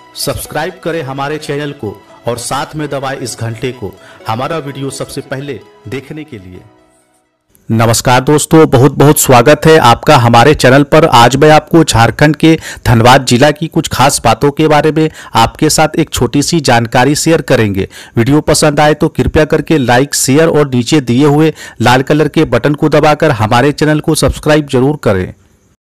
Subscribe करें हमारे channel को और साथ में दबाएं इस घंटे को हमारा वीडियो सबसे पहले देखने के लिए। नमस्कार दोस्तों, बहुत बहुत स्वागत है आपका हमारे चैनल पर। आज मैं आपको झारखंड के धनबाद जिला की कुछ खास बातों के बारे में आपके साथ एक छोटी सी जानकारी शेयर करेंगे। वीडियो पसंद आए तो कृपया करके लाइक, शेयर और नीचे दिए हुए लाल कलर के बटन को दबाकर हमारे चैनल को सब्सक्राइब जरूर करें।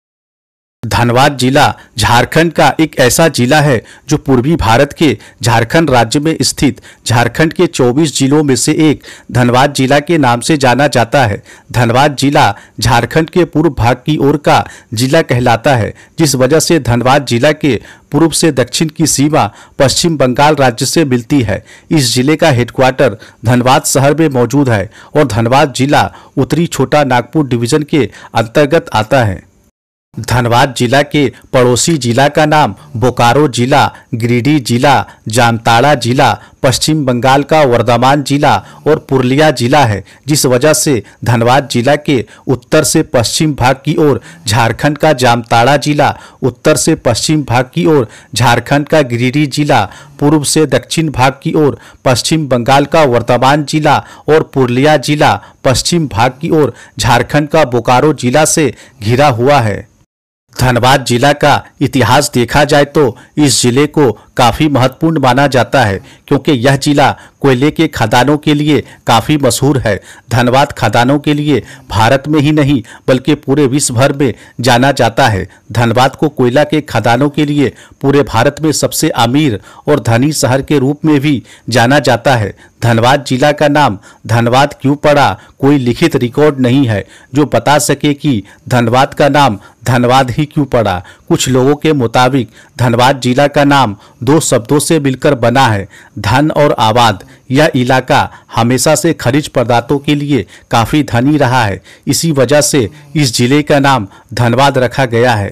धनबाद जिला झारखंड का एक ऐसा जिला है जो पूर्वी भारत के झारखंड राज्य में स्थित झारखंड के 24 जिलों में से एक धनबाद जिला के नाम से जाना जाता है। धनबाद जिला झारखंड के पूर्व भाग की ओर का जिला कहलाता है, जिस वजह से धनबाद जिला के पूर्व से दक्षिण की सीमा पश्चिम बंगाल राज्य से मिलती है। इस जिले का हेडक्वार्टर धनबाद शहर में मौजूद है और धनबाद जिला उत्तरी छोटा नागपुर डिवीजन के अंतर्गत आता है। धनबाद जिला के पड़ोसी जिला का नाम बोकारो जिला, गिरिडीह जिला, जामताड़ा जिला, पश्चिम बंगाल का वर्धमान जिला और पुरुलिया जिला है, जिस वजह से धनबाद जिला के उत्तर से पश्चिम भाग की ओर झारखंड का जामताड़ा जिला, उत्तर से पश्चिम भाग की ओर झारखंड का गिरिडीह जिला, पूर्व से दक्षिण भाग की ओर पश्चिम बंगाल का वर्धमान जिला और पुरुलिया जिला पश्चिम भाग की ओर झारखंड का बोकारो जिला से घिरा हुआ है। धनबाद जिला का इतिहास देखा जाए तो इस जिले को काफ़ी महत्वपूर्ण माना जाता है, क्योंकि यह जिला कोयले के खदानों के लिए काफ़ी मशहूर है। धनबाद खदानों के लिए भारत में ही नहीं बल्कि पूरे विश्व भर में जाना जाता है। धनबाद को कोयला के खदानों के लिए पूरे भारत में सबसे अमीर और धनी शहर के रूप में भी जाना जाता है। धनबाद जिला का नाम धनबाद क्यों पड़ा, कोई लिखित रिकॉर्ड नहीं है जो बता सके कि धनबाद का नाम धनबाद ही क्यों पड़ा। कुछ लोगों के मुताबिक धनबाद जिला का नाम दो शब्दों से मिलकर बना है, धन और आबाद। यह इलाका हमेशा से खनिज पदार्थों के लिए काफ़ी धनी रहा है, इसी वजह से इस जिले का नाम धनबाद रखा गया है।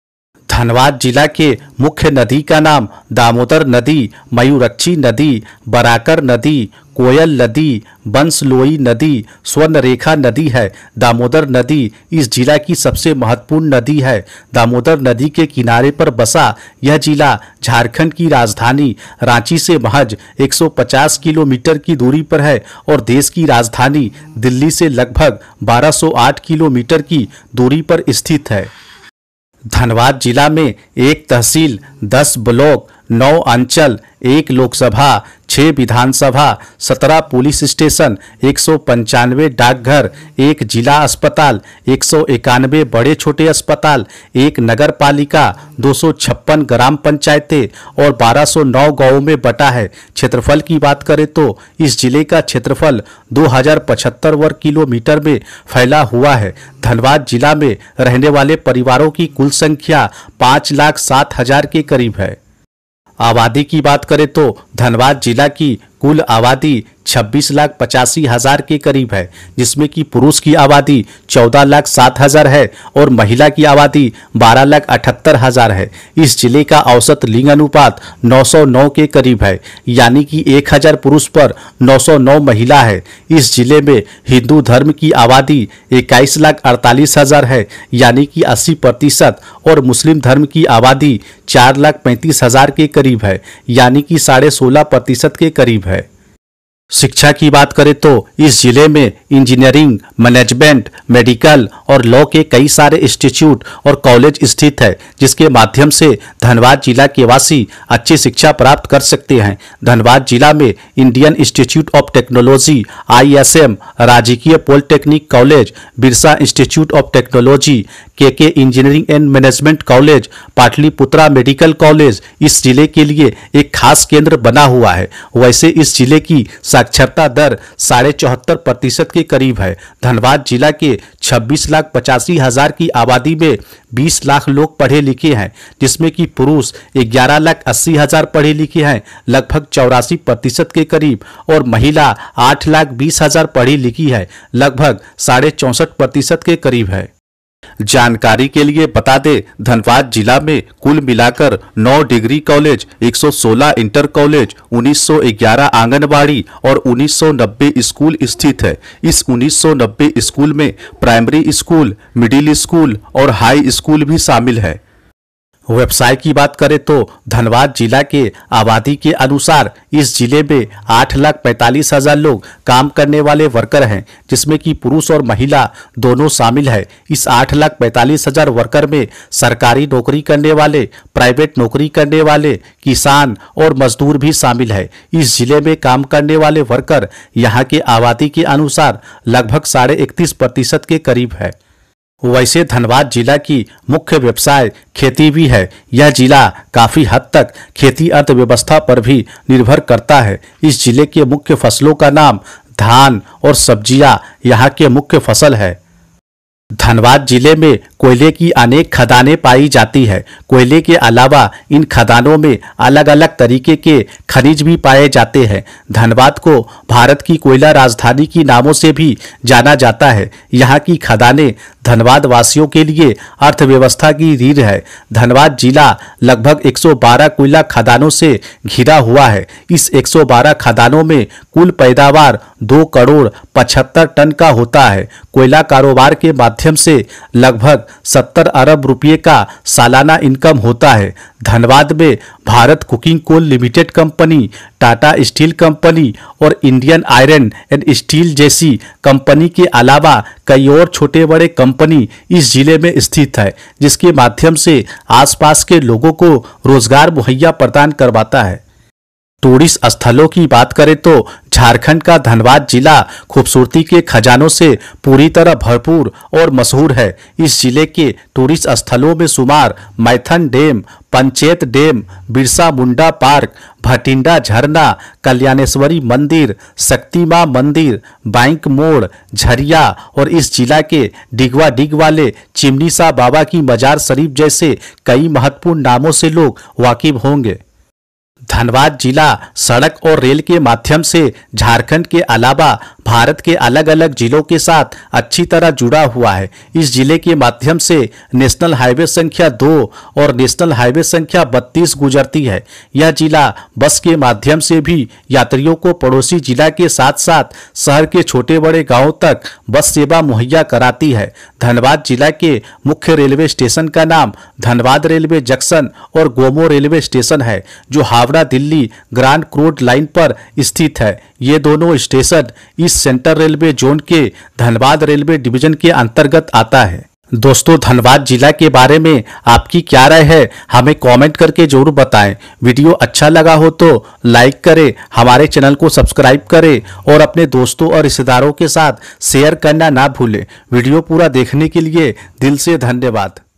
धनबाद जिला के मुख्य नदी का नाम दामोदर नदी, मयूरक्षी नदी, बराकर नदी, कोयल नदी, बंसलोई नदी, स्वर्णरेखा नदी है। दामोदर नदी इस जिला की सबसे महत्वपूर्ण नदी है। दामोदर नदी के किनारे पर बसा यह जिला झारखंड की राजधानी रांची से महज 150 किलोमीटर की दूरी पर है और देश की राजधानी दिल्ली से लगभग 1208 किलोमीटर की दूरी पर स्थित है। धनबाद जिला में एक तहसील, 10 ब्लॉक, 9 अंचल, 1 लोकसभा, 6 विधानसभा, 17 पुलिस स्टेशन, 195 डाकघर, 1 जिला अस्पताल, 191 बड़े छोटे अस्पताल, 1 नगर पालिका, 256 ग्राम पंचायतें और 1209 गांवों में बटा है। क्षेत्रफल की बात करें तो इस जिले का क्षेत्रफल 2075 वर्ग किलोमीटर में फैला हुआ है। धनबाद जिला में रहने वाले परिवारों की कुल संख्या 5,07,000 के करीब है। आबादी की बात करें तो धनबाद जिला की कुल आबादी 26,85,000 के करीब है, जिसमें कि पुरुष की आबादी 14,07,000 है और महिला की आबादी 12,78,000 है। इस जिले का औसत लिंग अनुपात 909 के करीब है, यानी कि 1000 पुरुष पर 909 महिला है। इस जिले में हिंदू धर्म की आबादी 21,48,000 है, यानी कि 80% और मुस्लिम धर्म की आबादी 4,35,000 के करीब है, यानी कि 16.5% के करीब है। शिक्षा की बात करें तो इस जिले में इंजीनियरिंग, मैनेजमेंट, मेडिकल और लॉ के कई सारे इंस्टीट्यूट और कॉलेज स्थित है, जिसके माध्यम से धनबाद जिला के वासी अच्छी शिक्षा प्राप्त कर सकते हैं। धनबाद जिला में Indian institute of technology ISM, राजकीय polytechnic college, Birsa institute of technology, KK engineering and management college, Pataliputra medical college इस जिले के लिए एक खास केंद्र बना हुआ है। वैसे इस जिले की साक्षरता दर 74.5% के करीब है। धनबाद जिला के 26,85,000 की आबादी में 20 लाख लोग पढ़े लिखे हैं, जिसमें कि पुरुष 11,80,000 पढ़े लिखे हैं, लगभग 84% के करीब, और महिला 8,20,000 पढ़ी लिखी है, लगभग 64.5% के करीब है। जानकारी के लिए बता दें, धनबाद जिला में कुल मिलाकर 9 डिग्री कॉलेज, 116 इंटर कॉलेज, 1911 आंगनबाड़ी और 1990 स्कूल स्थित है। इस 1990 स्कूल में प्राइमरी स्कूल, मिडिल स्कूल और हाई स्कूल भी शामिल है। व्यवसाय की बात करें तो धनबाद जिला के आबादी के अनुसार इस जिले में 8,45,000 लोग काम करने वाले वर्कर हैं, जिसमें कि पुरुष और महिला दोनों शामिल है। इस 8,45,000 वर्कर में सरकारी नौकरी करने वाले, प्राइवेट नौकरी करने वाले, किसान और मजदूर भी शामिल है। इस जिले में काम करने वाले वर्कर यहाँ के आबादी के अनुसार लगभग 31.5% के करीब है। वैसे धनबाद जिला की मुख्य व्यवसाय खेती भी है। यह जिला काफी हद तक खेती अर्थव्यवस्था पर भी निर्भर करता है। इस जिले के मुख्य फसलों का नाम धान और सब्जियां यहाँ के मुख्य फसल है। धनबाद जिले में कोयले की अनेक खदानें पाई जाती है। कोयले के अलावा इन खदानों में अलग अलग तरीके के खनिज भी पाए जाते हैं। धनबाद को भारत की कोयला राजधानी की नामों से भी जाना जाता है। यहाँ की खदानें धनबाद वासियों के लिए अर्थव्यवस्था की रीढ़ है। धनबाद जिला लगभग 112 कोयला खदानों से घिरा हुआ है। इस 112 खदानों में कुल पैदावार 2,75,00,000 टन का होता है। कोयला कारोबार के माध्यम से लगभग 70 अरब रुपये का सालाना इनकम होता है। धनबाद में Bharat cooking coal limited company, Tata steel company और इंडियन आयरन एंड स्टील जैसी कंपनी के अलावा कई और छोटे बड़े कंपनी इस जिले में स्थित है, जिसके माध्यम से आसपास के लोगों को रोजगार मुहैया प्रदान करवाता है। टूरिस्ट स्थलों की बात करें तो झारखंड का धनबाद जिला खूबसूरती के खजानों से पूरी तरह भरपूर और मशहूर है। इस जिले के टूरिस्ट स्थलों में शुमार Maithon dam, Panchet dam, Birsa Munda park, Bhatinda झरना, कल्याणेश्वरी मंदिर, शक्ति मां मंदिर, बैंक मोड़, झरिया और इस जिला के डिगवा डिग वाले चिमनी सा बाबा की मजार शरीफ जैसे कई महत्वपूर्ण नामों से लोग वाकिफ होंगे। धनबाद जिला सड़क और रेल के माध्यम से झारखंड के अलावा भारत के अलग अलग जिलों के साथ अच्छी तरह जुड़ा हुआ है। इस जिले के माध्यम से नेशनल हाईवे संख्या 2 और नेशनल हाईवे संख्या 32 गुजरती है। यह जिला बस के माध्यम से भी यात्रियों को पड़ोसी जिला के साथ साथ शहर के छोटे बड़े गांवों तक बस सेवा मुहैया कराती है। धनबाद जिला के मुख्य रेलवे स्टेशन का नाम धनबाद रेलवे जंक्शन और गोमो रेलवे स्टेशन है, जो Howrah Delhi grand chord line पर स्थित है। ये दोनों स्टेशन इस सेंट्रल रेलवे जोन के धनबाद रेलवे डिवीजन के अंतर्गत आता है। दोस्तों, धनबाद जिला के बारे में आपकी क्या राय है, हमें कमेंट करके जरूर बताएं। वीडियो अच्छा लगा हो तो लाइक करें, हमारे चैनल को सब्सक्राइब करें और अपने दोस्तों और रिश्तेदारों के साथ शेयर करना ना भूलें। वीडियो पूरा देखने के लिए दिल से धन्यवाद।